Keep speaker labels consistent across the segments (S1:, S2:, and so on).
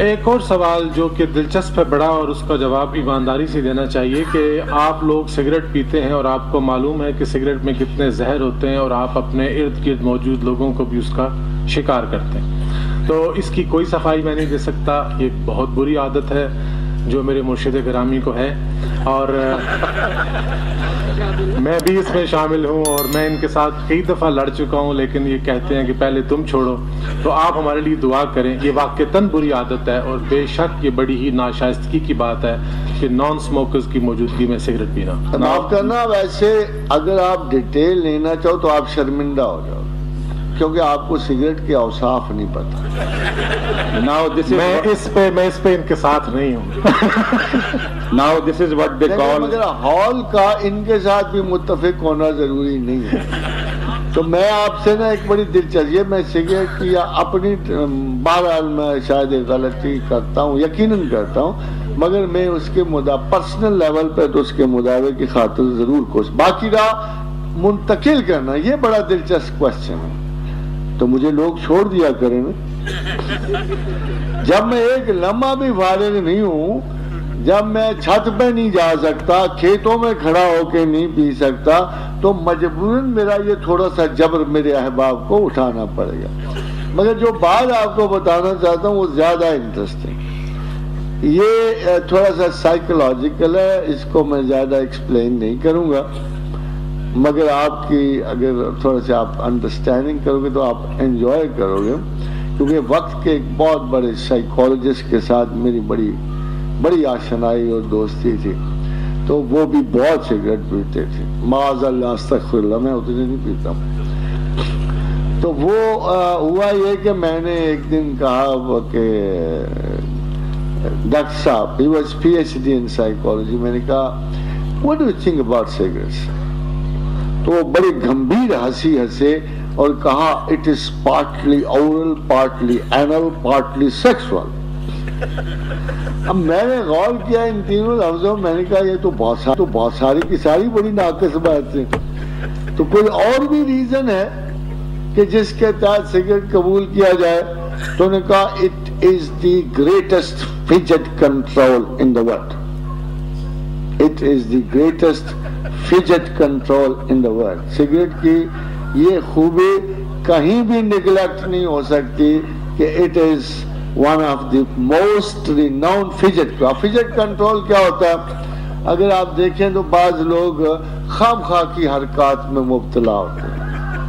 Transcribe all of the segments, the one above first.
S1: ایک اور سوال جو کہ دلچسپ ہے بڑا، اور اس کا جواب ایمانداری سے دینا چاہیے کہ آپ لوگ سگریٹ پیتے ہیں اور آپ کو معلوم ہے کہ سگریٹ میں کتنے زہر ہوتے ہیں، اور آپ اپنے ارد گرد موجود لوگوں کو بھی اس کا شکار کرتے ہیں، تو اس کی کوئی صفائی میں نہیں دے سکتا. یہ بہت بری عادت ہے جو میرے مرشد گرامی کو ہے، اور میں بھی اس میں شامل ہوں، اور میں ان کے ساتھ کئی دفعہ لڑ چکا ہوں، لیکن یہ کہتے ہیں کہ پہلے تم چھوڑو. تو آپ ہمارے لیے دعا کریں. یہ واقعتاً بری عادت ہے، اور بے شک یہ بڑی ہی ناشائستگی کی بات ہے کہ نان سموکرز کی موجودگی میں سگریٹ پینا.
S2: معاف کرنا، ویسے اگر آپ ڈیٹیل لینا چاہو تو آپ شرمندہ ہو جاؤ، کیونکہ آپ کو سگریٹ کے اوصاف نہیں پتہ.
S1: میں اس پہ ان کے ساتھ نہیں ہوں.
S3: Now this is what they call.
S2: مگر ہال کا ان کے ساتھ بھی متفق ہونا ضروری نہیں ہے. تو میں آپ سے نا ایک بڑی دلچسپی، میں سگریٹ کی یا اپنی، بہرحال میں شاید ایک غلطی کرتا ہوں، یقیناً کرتا ہوں، مگر میں اس کے پرسنل لیول پہ تو اس کے مداوع کی خاطر ضرور کوشش. باقی رہا منتقل کرنا، یہ بڑا دلچسپ کوشچن ہے. تو مجھے لوگ چھوڑ دیا کریں نا. جب میں ایک لمحہ بھی فارغ نہیں ہوں، جب میں چھت پہ نہیں جا سکتا، کھیتوں میں کھڑا ہو کے نہیں پی سکتا، تو مجبوراً میرا یہ تھوڑا سا جبر میرے احباب کو اٹھانا پڑے گا. مگر جو بات آپ کو بتانا چاہتا ہوں وہ زیادہ انٹرسٹنگ، یہ تھوڑا سا سائیکولوجیکل ہے، اس کو میں زیادہ ایکسپلین نہیں کروں گا، مگر آپ کی اگر تھوڑا سا آپ انڈرسٹینڈنگ کرو گے تو آپ انجوائے کرو گے. کیونکہ وقت کے ایک بہت بڑے سائیکالوجسٹ کے ساتھ میری بڑی آشنائی اور دوستی تھی، تو وہ بھی بہت سگریٹ پیتے تھے. معاذ اللہ استغفر اللہ، میں اتنے نہیں پیتا ہوں. تو وہ ہوا یہ کہ میں نے ایک دن کہا کہ ڈاکٹر صاحب، he was PhD in psychology، میں نے کہا what do you think about cigarettes؟ تو وہ بڑی گمبھیر ہنسی ہنسے اور کہا it is partly oral, partly anal, partly sexual. اب میں نے غور کیا ان تینوں لفظوں، میں نے کہا یہ تو بہت ساری کی ساری بڑی ناقص بات ہے. تو کوئی اور بھی ریزن ہے کہ جس کے تحت سگریٹ قبول کیا جائے؟ تو نے کہا it is the greatest fidget control in the world. It is the greatest fidget control in the world. Cigarette کی یہ خوبی کہیں بھی نیگلیکٹ نہیں ہو سکتی کہ it is one of the most renowned fidget control. کیا ہوتا ہے؟ اگر آپ دیکھیں تو بعض لوگ خام خواہ کی حرکات میں مبتلا ہوتے ہیں.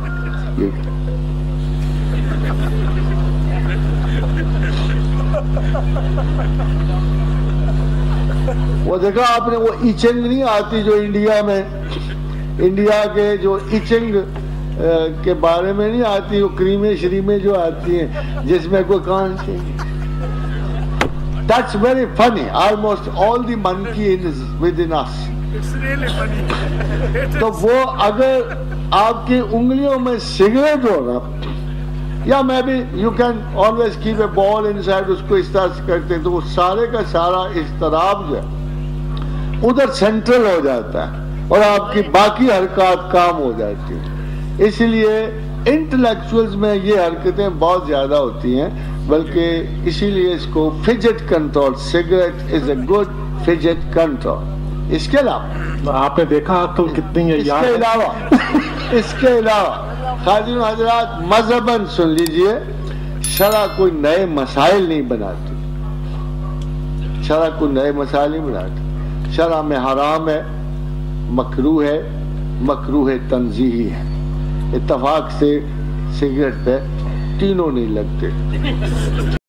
S2: وہ دیکھا آپ نے، وہ ایچنگ نہیں آتی جو انڈیا کے جو ایچنگ کے بارے میں نہیں آتی، وہ کریمیں شریمیں جو آتی ہیں جس میں کوئی کان سے. That's very funny. Almost all the monkey is within us.
S4: It's really funny.
S2: تو وہ اگر آپ کی انگلیوں میں سگریٹ ہوگا، یا میں بھی you can always keep a ball inside, اس کو اس طرح سے کرتے تو وہ سارے کا سارا اضطراب جو ہے ادھر سینٹرل ہو جاتا ہے اور آپ کی باقی حرکات کام ہو جاتی ہیں. اس لیے انٹلیکچوئلز میں یہ حرکتیں بہت زیادہ ہوتی ہیں، بلکہ اسی لیے اس کو fidget control, cigarette is a good fidget control. اس کے علاوہ
S1: آپ نے دیکھا تو کتنی ہے.
S2: اس کے علاوہ خادم حضرات مذہباً سن لیجئے، شرع کوئی نئے مسائل نہیں بناتی. شرع کوئی نئے مسائل نہیں بناتی. شرع میں حرام ہے، مکروہ ہے، مکروہ تنزیہی ہے. اتفاق سے سگریٹ پہ تینوں نہیں لگتے.